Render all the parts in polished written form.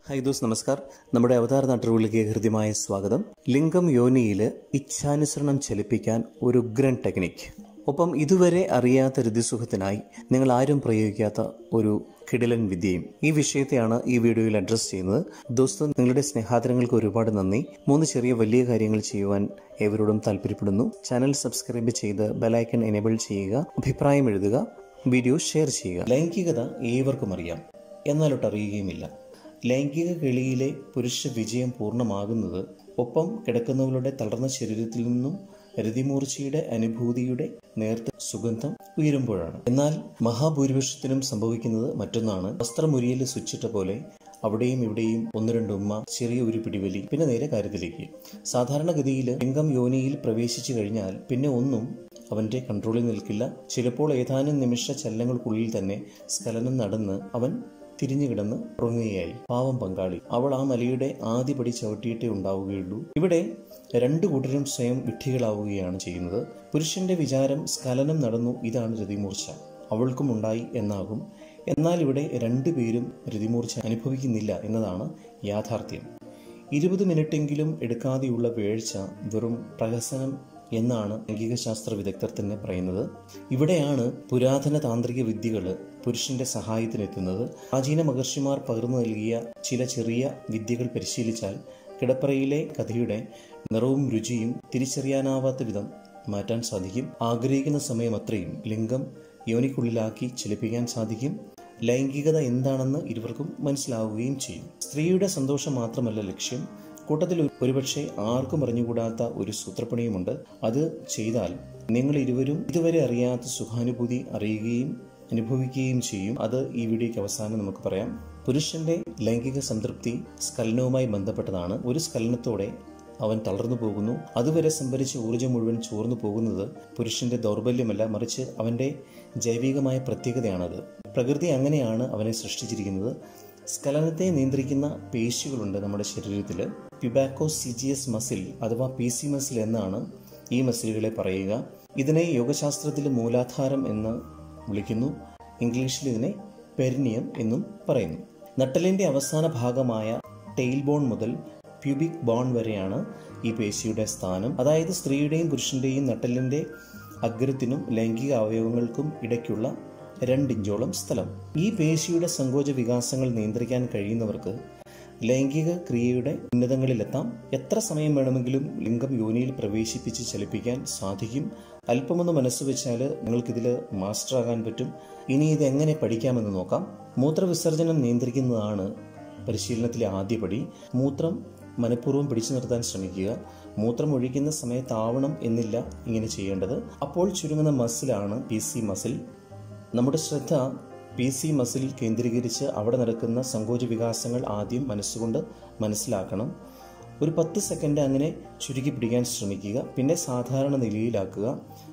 Hi those നമസ്കാർ. നമ്മുടെ അവതാര നാട്ടുകളിലേക്ക് ഹൃദ്യമായ സ്വാഗതം. ലിംഗം യോനിയിൽ ഇച്ഛാനുസരണം ചലിപ്പിക്കാൻ ഒരു ഉഗ്രൻ ടെക്നിക്ക്, ഒപ്പം ഇതുവരെ അറിയാത്ത ഋതുസുഖത്തിനായി നിങ്ങൾ ആരും പ്രയോഗിക്കാത്ത ഒരു കിടിലൻ വിദ്യയും. ഈ വിഷയത്തെയാണ് ഈ വീഡിയോയിൽ അഡ്രസ് ചെയ്യുന്നത്. ദോസ്തോ, നിങ്ങളുടെ സ്നേഹാദരങ്ങൾക്ക് ഒരുപാട് നന്ദി. 3 ചെറിയ വലിയ കാര്യങ്ങൾ ചെയ്യുവാൻ ഏവരോടും താല്പര്യപ്പെടുന്നു. ചാനൽ സബ്സ്ക്രൈബ് ചെയ്ത് ബെലൈക്കൺ എനേബിൾ ചെയ്യുക, അഭിപ്രായം എഴുതുക, വീഡിയോ ഷെയർ ചെയ്യുക. ലൈംഗികത ഏവർക്കും അറിയാം, എന്നാലൊട്ട് അറിയുകയുമില്ല. ലൈംഗിക കളിയിലെ പുരുഷ വിജയം പൂർണ്ണമാകുന്നത് ഒപ്പം കിടക്കുന്നവരുടെ തളർന്ന ശരീരത്തിൽ നിന്നും രതിമൂർച്ചയുടെ അനുഭൂതിയുടെ നേർത്ത സുഗന്ധം ഉയരുമ്പോഴാണ്. എന്നാൽ മഹാഭൂരിപക്ഷത്തിനും സംഭവിക്കുന്നത് മറ്റൊന്നാണ്. വസ്ത്രമുരിയിൽ സ്വിച്ചിട്ട പോലെ അവിടെയും ഇവിടെയും 1-2 ഉമ്മ, ചെറിയ ഒരു പിടിവലി, പിന്നെ നേരെ കാര്യത്തിലേക്ക്. സാധാരണഗതിയിൽ ലിംഗം യോനിയിൽ പ്രവേശിച്ചു കഴിഞ്ഞാൽ പിന്നെ ഒന്നും അവന്റെ കൺട്രോളിൽ നിൽക്കില്ല. ചിലപ്പോൾ ഏതാനും നിമിഷ ചലനങ്ങൾക്കുള്ളിൽ തന്നെ സ്ഖലനം നടന്ന് അവൻ തിരിഞ്ഞു കിടന്ന് ഉറങ്ങുകയായി. പാവം പങ്കാളി, അവൾ ആ മലയുടെ ആദ്യ പടി ചവിട്ടിയിട്ടേ ഉണ്ടാവുകയുള്ളൂ. ഇവിടെ 2 കൂട്ടരും സ്വയം വിഡ്ഢികളാവുകയാണ് ചെയ്യുന്നത്. പുരുഷന്റെ വിചാരം സ്ഖലനം നടന്നു, ഇതാണ് രതിമൂർച്ച, അവൾക്കും ഉണ്ടായി എന്നാകും. എന്നാൽ ഇവിടെ 2 പേരും രതിമൂർച്ച അനുഭവിക്കുന്നില്ല എന്നതാണ് യാഥാർത്ഥ്യം. 20 മിനിറ്റെങ്കിലും എടുക്കാതെയുള്ള വീഴ്ച വെറും പ്രഹസനം എന്നാണ് ലൈംഗിക ശാസ്ത്ര വിദഗ്ധർ തന്നെ പറയുന്നത്. ഇവിടെയാണ് പുരാതന താന്ത്രിക വിദ്യകൾ പുരുഷന്റെ സഹായത്തിനെത്തുന്നത്. പ്രാചീന മഹർഷിമാർ പകർന്നു നൽകിയ ചില ചെറിയ വിദ്യകൾ പരിശീലിച്ചാൽ കിടപ്പറയിലെ കഥയുടെ നിറവും രുചിയും തിരിച്ചറിയാനാവാത്ത വിധം മാറ്റാൻ സാധിക്കും. ആഗ്രഹിക്കുന്ന സമയം അത്രയും ലിംഗം യോനിക്കുള്ളിലാക്കി ചലിപ്പിക്കാൻ സാധിക്കും. ലൈംഗികത എന്താണെന്ന് ഇരുവർക്കും മനസ്സിലാവുകയും ചെയ്യും. സ്ത്രീയുടെ സന്തോഷം മാത്രമല്ല ലക്ഷ്യം. കൂട്ടത്തിൽ ഒരുപക്ഷെ ആർക്കും അറിഞ്ഞുകൂടാത്ത ഒരു സൂത്രപ്പണിയുമുണ്ട്. അത് ചെയ്താൽ നിങ്ങൾ ഇരുവരും ഇതുവരെ അറിയാത്ത സുഖാനുഭൂതി അറിയുകയും അനുഭവിക്കുകയും ചെയ്യും. അത് ഈ വീഡിയോയ്ക്ക് അവസാനം നമുക്ക് പറയാം. പുരുഷന്റെ ലൈംഗിക സംതൃപ്തി സ്ഖലനവുമായി ബന്ധപ്പെട്ടതാണ്. ഒരു സ്ഖലനത്തോടെ അവൻ തളർന്നു പോകുന്നു. അതുവരെ സംഭരിച്ച ഊർജ്ജം മുഴുവൻ ചോർന്നു പോകുന്നത് പുരുഷന്റെ ദൗർബല്യമല്ല, മറിച്ച് അവന്റെ ജൈവികമായ പ്രത്യേകതയാണത്. പ്രകൃതി അങ്ങനെയാണ് അവനെ സൃഷ്ടിച്ചിരിക്കുന്നത്. സ്ഖലനത്തെ നിയന്ത്രിക്കുന്ന പേശികളുണ്ട് നമ്മുടെ ശരീരത്തിൽ. പിബാക്കോസിജിയസ് മസിൽ അഥവാ PC മസിൽ എന്നാണ് ഈ മസിലുകളെ പറയുക. ഇതിനെ യോഗശാസ്ത്രത്തിൽ മൂലാധാരം എന്ന് വിളിക്കുന്നു. ഇംഗ്ലീഷിൽ ഇതിനെ പെരിനിയം എന്നും പറയുന്നു. നട്ടലിന്റെ അവസാന ഭാഗമായ ടെയിൽ ബോൺ മുതൽ പ്യൂബിക് ബോൺ വരെയാണ് ഈ പേശിയുടെ സ്ഥാനം. അതായത് സ്ത്രീയുടെയും പുരുഷന്റെയും നട്ടലിന്റെ അഗ്രത്തിനും ലൈംഗിക അവയവങ്ങൾക്കും ഇടയ്ക്കുള്ള 2 ഇഞ്ചോളം സ്ഥലം. ഈ പേശിയുടെ സങ്കോച വികാസങ്ങൾ നിയന്ത്രിക്കാൻ കഴിയുന്നവർക്ക് ലൈംഗിക ക്രിയയുടെ ഉന്നതങ്ങളിലെത്താം. എത്ര സമയം വേണമെങ്കിലും ലിംഗം യോനിയിൽ പ്രവേശിപ്പിച്ച് ചലിപ്പിക്കാൻ സാധിക്കും. അല്പമൊന്ന് മനസ്സ് വെച്ചാൽ നിങ്ങൾക്കിതിൽ മാസ്റ്റർ ആകാൻ പറ്റും. ഇനി ഇത് എങ്ങനെ പഠിക്കാമെന്ന് നോക്കാം. മൂത്രവിസർജനം നിയന്ത്രിക്കുന്നതാണ് പരിശീലനത്തിലെ ആദ്യപടി. മൂത്രം മനഃപൂർവ്വം പിടിച്ചു നിർത്താൻ ശ്രമിക്കുക. മൂത്രം ഒഴിക്കുന്ന സമയത്താവണം എന്നില്ല ഇങ്ങനെ ചെയ്യേണ്ടത്. അപ്പോൾ ചുരുങ്ങുന്ന മസിലാണ് PC മസിൽ. നമ്മുടെ ശ്രദ്ധ PC മസിലിൽ കേന്ദ്രീകരിച്ച് അവിടെ നടക്കുന്ന സങ്കോച വികാസങ്ങൾ ആദ്യം മനസ്സുകൊണ്ട് മനസ്സിലാക്കണം. ഒരു 10 സെക്കൻഡ് അങ്ങനെ ചുരുക്കി പിടിക്കാൻ ശ്രമിക്കുക. പിന്നെ സാധാരണ നിലയിലാക്കുക.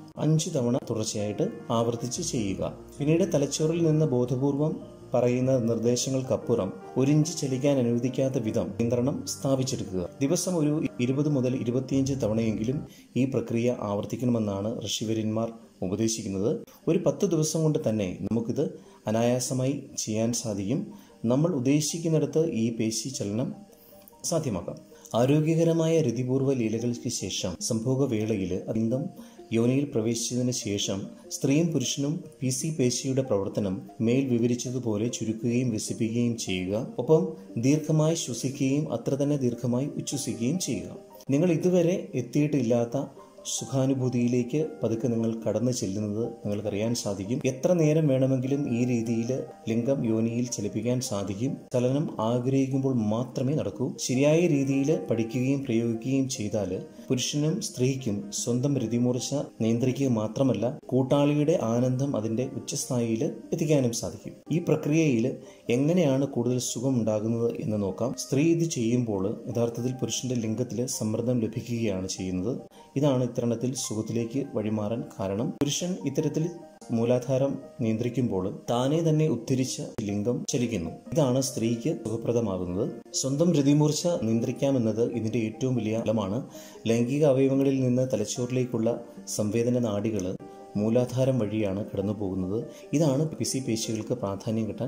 5 തവണ തുടർച്ചയായിട്ട് ആവർത്തിച്ച് ചെയ്യുക. പിന്നീട് തലച്ചോറിൽ നിന്ന് ബോധപൂർവം പറയുന്ന നിർദ്ദേശങ്ങൾക്കപ്പുറം 1 ഇഞ്ച് ചലിക്കാൻ അനുവദിക്കാത്ത വിധം നിയന്ത്രണം സ്ഥാപിച്ചെടുക്കുക. ദിവസം ഒരു 20 മുതൽ 25 തവണയെങ്കിലും ഈ പ്രക്രിയ ആവർത്തിക്കണമെന്നാണ് ഋഷിവര്യന്മാർ ഉപദേശിക്കുന്നത്. ഒരു 10 ദിവസം കൊണ്ട് തന്നെ നമുക്കിത് അനായാസമായി ചെയ്യാൻ സാധിക്കും. നമ്മൾ ഉദ്ദേശിക്കുന്നിടത്ത് ഈ പേശി ചലനം സാധ്യമാക്കാം. ആരോഗ്യകരമായ രതിപൂർവ്വ ലീലകൾക്ക് ശേഷം സംഭോഗവേളയിൽ ലിംഗം യോനിയിൽ പ്രവേശിച്ചതിന് ശേഷം സ്ത്രീയും പുരുഷനും PC പേശിയുടെ പ്രവർത്തനം മേൽ വിവരിച്ചതുപോലെ ചുരുക്കുകയും വികസിപ്പിക്കുകയും ചെയ്യുക. ഒപ്പം ദീർഘമായി ശ്വസിക്കുകയും അത്ര തന്നെ ദീർഘമായി ഉച്ഛ്വസിക്കുകയും ചെയ്യുക. നിങ്ങൾ ഇതുവരെ എത്തിയിട്ടില്ലാത്ത സുഖാനുഭൂതിയിലേക്ക് പതുക്കെ നിങ്ങൾ കടന്നു ചെല്ലുന്നത് നിങ്ങൾക്കറിയാൻ സാധിക്കും. എത്ര നേരം വേണമെങ്കിലും ഈ രീതിയിൽ ലിംഗം യോനിയിൽ ചലിപ്പിക്കാൻ സാധിക്കും. ചലനം ആഗ്രഹിക്കുമ്പോൾ മാത്രമേ നടക്കൂ. ശരിയായ രീതിയിൽ പഠിക്കുകയും പ്രയോഗിക്കുകയും ചെയ്താൽ പുരുഷനും സ്ത്രീക്കും സ്വന്തം രതിമൂർച്ച നിയന്ത്രിക്കുക മാത്രമല്ല, കൂട്ടാളിയുടെ ആനന്ദം അതിന്റെ ഉച്ചസ്ഥായിയിൽ എത്തിക്കാനും സാധിക്കും. ഈ പ്രക്രിയയിൽ എങ്ങനെയാണ് കൂടുതൽ സുഖം ഉണ്ടാകുന്നത് എന്ന് നോക്കാം. സ്ത്രീ ഇത് ചെയ്യുമ്പോൾ യഥാർത്ഥത്തിൽ പുരുഷന്റെ ലിംഗത്തിൽ സമ്മർദ്ദം ലഭിക്കുകയാണ് ചെയ്യുന്നത്. ഇതാണ് ഇത്തരണത്തിൽ സുഖത്തിലേക്ക് വഴിമാറാൻ കാരണം. പുരുഷൻ ഇത്തരത്തിൽ മൂലാധാരം നിയന്ത്രിക്കുമ്പോൾ താനെ തന്നെ ഉദ്ധരിച്ച ലിംഗം ചലിക്കുന്നു. ഇതാണ് സ്ത്രീക്ക് സുഖപ്രദമാകുന്നത്. സ്വന്തം രതിമൂർച്ച നിയന്ത്രിക്കാമെന്നത് ഇതിന്റെ ഏറ്റവും വലിയ ഫലമാണ്. ലൈംഗിക അവയവങ്ങളിൽ നിന്ന് തലച്ചോറിലേക്കുള്ള സംവേദന നാഡികൾ മൂലാധാരം വഴിയാണ് കടന്നു പോകുന്നത്. ഇതാണ് PC പേശികൾക്ക് പ്രാധാന്യം കിട്ടാൻ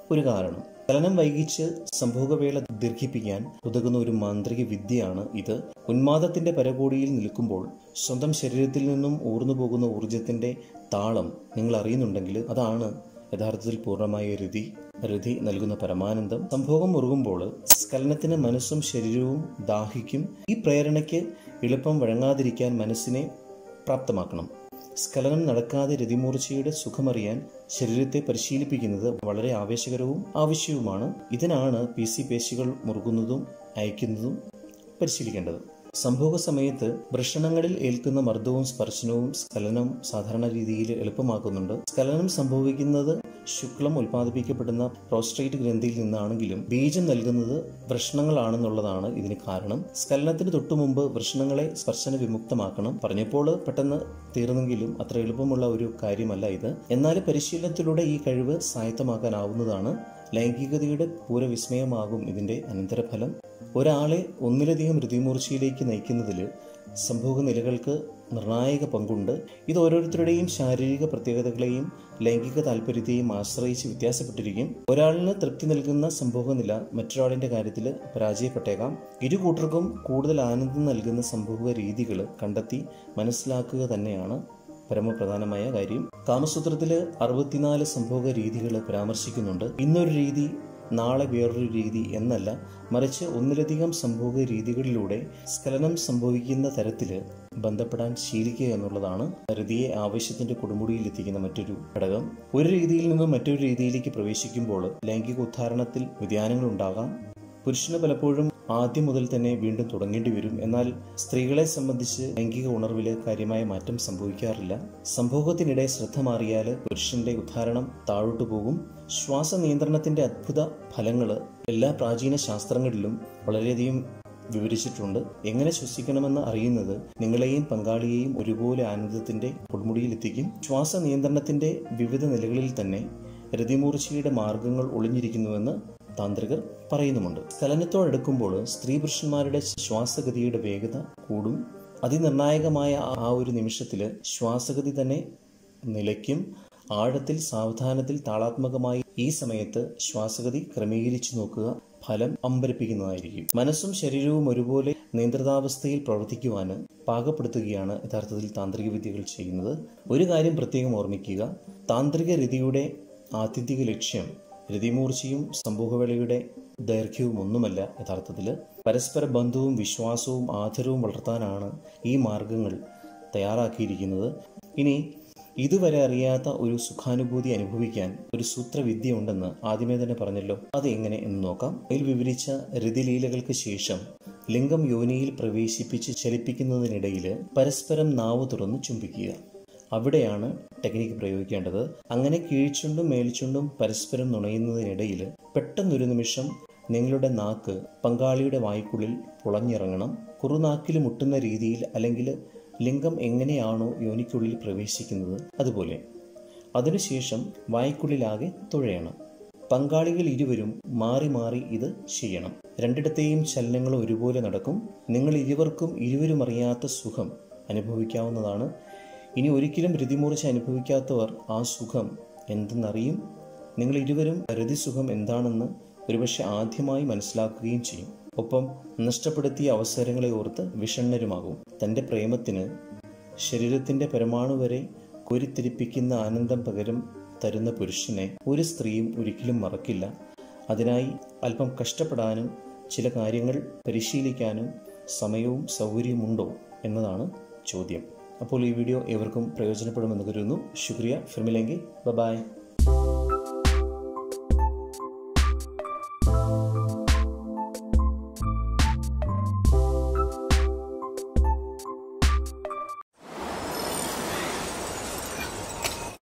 ഒരു കാരണം. ചലനം വൈകിച്ച് സംഭോഗവേള ദീർഘിപ്പിക്കാൻ ഉതകുന്ന ഒരു മാന്ത്രിക വിദ്യയാണ് ഇത്. ഉന്മാദത്തിന്റെ പരകോടിയിൽ നിൽക്കുമ്പോൾ സ്വന്തം ശരീരത്തിൽ നിന്നും ഊർന്നു പോകുന്ന ഊർജത്തിന്റെ താളം നിങ്ങൾ അറിയുന്നുണ്ടെങ്കിൽ അതാണ് യഥാർത്ഥത്തിൽ പൂർണ്ണമായ രതി നൽകുന്ന പരമാനന്ദം. സംഭോഗം മുറുകുമ്പോൾ സ്ഖലനത്തിന് മനസ്സും ശരീരവും ദാഹിക്കും. ഈ പ്രേരണയ്ക്ക് എളുപ്പം വഴങ്ങാതിരിക്കാൻ മനസ്സിനെ പ്രാപ്തമാക്കണം. സ്ഖലനം നടക്കാതെ രതിമൂർച്ചയുടെ സുഖമറിയാൻ ശരീരത്തെ പരിശീലിപ്പിക്കുന്നത് വളരെ ആവേശകരവും ആവശ്യവുമാണ്. ഇതിനാണ് പേശികൾ മുറുകുന്നതും അയക്കുന്നതും പരിശീലിക്കേണ്ടത്. സംഭോഗ സമയത്ത് വൃഷണങ്ങളിൽ ഏൽക്കുന്ന മർദ്ദവും സ്പർശനവും സ്ഖലനം സാധാരണ രീതിയിൽ എളുപ്പമാക്കുന്നുണ്ട്. സ്ഖലനം സംഭവിക്കുന്നത് ശുക്ലം ഉൽപ്പാദിപ്പിക്കപ്പെടുന്ന പ്രോസ്ട്രേറ്റ് ഗ്രന്ഥിയിൽ നിന്നാണെങ്കിലും ബീജം നൽകുന്നത് വൃഷണങ്ങളാണെന്നുള്ളതാണ് ഇതിന് കാരണം. സ്ഖലനത്തിന് തൊട്ടുമുമ്പ് വൃഷണങ്ങളെ സ്പർശന വിമുക്തമാക്കണം. പറഞ്ഞപ്പോൾ പെട്ടെന്ന് തീർന്നെങ്കിലും അത്ര എളുപ്പമുള്ള ഒരു കാര്യമല്ല ഇത്. എന്നാൽ പരിശീലനത്തിലൂടെ ഈ കഴിവ് സ്വായത്തമാക്കാനാവുന്നതാണ്. ലൈംഗികതയുടെ പൂരവിസ്മയമാകും ഇതിന്റെ അനന്തരഫലം. ഒരാളെ ഒന്നിലധികം രതിമൂർച്ചയിലേക്ക് നയിക്കുന്നതിൽ സംഭോഗ നിലകൾക്ക് നിർണായക പങ്കുണ്ട്. ഇത് ഓരോരുത്തരുടെയും ശാരീരിക പ്രത്യേകതകളെയും ലൈംഗിക താല്പര്യത്തെയും ആശ്രയിച്ച് വ്യത്യാസപ്പെട്ടിരിക്കും. ഒരാളിന് തൃപ്തി നൽകുന്ന സംഭോഗ നില മറ്റൊരാളിന്റെ കാര്യത്തിൽ പരാജയപ്പെട്ടേക്കാം. ഇരു കൂട്ടർക്കും കൂടുതൽ ആനന്ദം നൽകുന്ന സംഭോഗ രീതികൾ കണ്ടെത്തി മനസ്സിലാക്കുക തന്നെയാണ് പരമപ്രധാനമായ കാര്യം. കാമസൂത്രത്തില് 64 സംഭോഗ രീതികൾ പരാമർശിക്കുന്നുണ്ട്. ഇന്നൊരു രീതി നാളെ വേറൊരു രീതി എന്നല്ല, മറിച്ച് ഒന്നിലധികം സംഭോഗ രീതികളിലൂടെ സ്ഖലനം സംഭവിക്കുന്ന തരത്തില് ബന്ധപ്പെടാൻ ശീലിക്കുക എന്നുള്ളതാണ് രതിയെ ആവേശത്തിന്റെ കൊടുമുടിയിൽ എത്തിക്കുന്ന മറ്റൊരു ഘടകം. ഒരു രീതിയിൽ നിന്നും മറ്റൊരു രീതിയിലേക്ക് പ്രവേശിക്കുമ്പോൾ ലൈംഗിക ഉദ്ധാരണത്തിൽ വ്യതിയാനങ്ങൾ ഉണ്ടാകാം. പുരുഷന് പലപ്പോഴും ആദ്യം മുതൽ തന്നെ വീണ്ടും തുടങ്ങേണ്ടി വരും. എന്നാൽ സ്ത്രീകളെ സംബന്ധിച്ച് ലൈംഗിക ഉണർവില് കാര്യമായ മാറ്റം സംഭവിക്കാറില്ല. സംഭോഗത്തിനിടെ ശ്രദ്ധ മാറിയാൽ പുരുഷന്റെ ഉദ്ധാരണം താഴോട്ടു പോകും. ശ്വാസ നിയന്ത്രണത്തിന്റെ അദ്ഭുത ഫലങ്ങൾ എല്ലാ പ്രാചീന ശാസ്ത്രങ്ങളിലും വളരെയധികം വിവരിച്ചിട്ടുണ്ട്. എങ്ങനെ ശ്വസിക്കണമെന്ന് അറിയുന്നത് നിങ്ങളെയും പങ്കാളിയെയും ഒരുപോലെ ആനന്ദത്തിന്റെ കൊടുമുടിയിലെത്തിക്കും. ശ്വാസ നിയന്ത്രണത്തിന്റെ വിവിധ നിലകളിൽ തന്നെ രതിമൂർച്ചയുടെ മാർഗങ്ങൾ ഒളിഞ്ഞിരിക്കുന്നുവെന്ന് താന്ത്രികർ പറയുന്നുമുണ്ട്. സ്ഖലനത്തോടടുക്കുമ്പോൾ സ്ത്രീ പുരുഷന്മാരുടെ ശ്വാസഗതിയുടെ വേഗത കൂടും. അതിനിർണായകമായ ആ ഒരു നിമിഷത്തില് ശ്വാസഗതി തന്നെ നിലയ്ക്കും. ആഴത്തിൽ, സാവധാനത്തിൽ, താളാത്മകമായി ഈ സമയത്ത് ശ്വാസഗതി ക്രമീകരിച്ചു നോക്കുക. ഫലം അമ്പരപ്പിക്കുന്നതായിരിക്കും. മനസ്സും ശരീരവും ഒരുപോലെ നിയന്ത്രിതാവസ്ഥയിൽ പ്രവർത്തിക്കുവാന് പാകപ്പെടുത്തുകയാണ് യഥാർത്ഥത്തിൽ താന്ത്രിക വിദ്യകൾ ചെയ്യുന്നത്. ഒരു കാര്യം പ്രത്യേകം ഓർമ്മിക്കുക, താന്ത്രിക രതിയുടെ ആത്യന്തിക ലക്ഷ്യം രതിമൂർച്ചയും സംഭോഗവേളയുടെ ദൈർഘ്യവും ഒന്നുമല്ല. യഥാർത്ഥത്തിൽ പരസ്പര ബന്ധവും വിശ്വാസവും ആദരവും വളർത്താനാണ് ഈ മാർഗങ്ങൾ തയ്യാറാക്കിയിരിക്കുന്നത്. ഇനി ഇതുവരെ അറിയാത്ത ഒരു സുഖാനുഭൂതി അനുഭവിക്കാൻ ഒരു സൂത്രവിദ്യ ഉണ്ടെന്ന് ആദ്യമേ തന്നെ പറഞ്ഞല്ലോ. അത് എങ്ങനെ എന്ന് നോക്കാം. ഇതിൽ വിവരിച്ച രതിലീലകൾക്ക് ശേഷം ലിംഗം യോനിയിൽ പ്രവേശിപ്പിച്ച് ചലിപ്പിക്കുന്നതിനിടയിൽ പരസ്പരം നാവ് തുറന്ന് ചുംബിക്കുക. അവിടെയാണ് ടെക്നിക്ക് പ്രയോഗിക്കേണ്ടത്. അങ്ങനെ കീഴ്ചുണ്ടും മേൽചുണ്ടും പരസ്പരം നുണയുന്നതിനിടയിൽ പെട്ടെന്നൊരു നിമിഷം നിങ്ങളുടെ നാക്ക് പങ്കാളിയുടെ വായ്ക്കുള്ളിൽ പുളഞ്ഞിറങ്ങണം. കുറുനാക്കിൽ മുട്ടുന്ന രീതിയിൽ, അല്ലെങ്കിൽ ലിംഗം എങ്ങനെയാണോ യോനിക്കുള്ളിൽ പ്രവേശിക്കുന്നത് അതുപോലെ. അതിനുശേഷം വായ്ക്കുള്ളിലാകെ തുഴയണം. പങ്കാളികൾ ഇരുവരും മാറി മാറി ഇത് ചെയ്യണം. രണ്ടിടത്തെയും ചലനങ്ങൾ ഒരുപോലെ നടക്കും. നിങ്ങൾ ഇരുവരും അറിയാത്ത സുഖം അനുഭവിക്കാവുന്നതാണ്. ഇനി ഒരിക്കലും രതിമൂർച്ച അനുഭവിക്കാത്തവർ ആ സുഖം എന്തെന്നറിയും. നിങ്ങൾ ഇരുവരും രതിസുഖം എന്താണെന്ന് ഒരുപക്ഷെ ആദ്യമായി മനസ്സിലാക്കുകയും ചെയ്യും. ഒപ്പം നഷ്ടപ്പെടുത്തിയ അവസരങ്ങളെ ഓർത്ത് വിഷണ്ണരുമാകും. തൻ്റെ പ്രേമത്തിന് ശരീരത്തിൻ്റെ പരമാണു വരെ കോരിത്തിരിപ്പിക്കുന്ന ആനന്ദം പകരം തരുന്ന പുരുഷനെ ഒരു സ്ത്രീയും ഒരിക്കലും മറക്കില്ല. അതിനായി അല്പം കഷ്ടപ്പെടാനും ചില കാര്യങ്ങൾ പരിശീലിക്കാനും സമയവും സൗകര്യമുണ്ടോ എന്നതാണ് ചോദ്യം. അപ്പോൾ ഈ വീഡിയോ ഏവർക്കും പ്രയോജനപ്പെടുമെന്ന് കരുതുന്നു. ശുക്രിയ. ഫിർ മിലേംഗെ. ബൈ.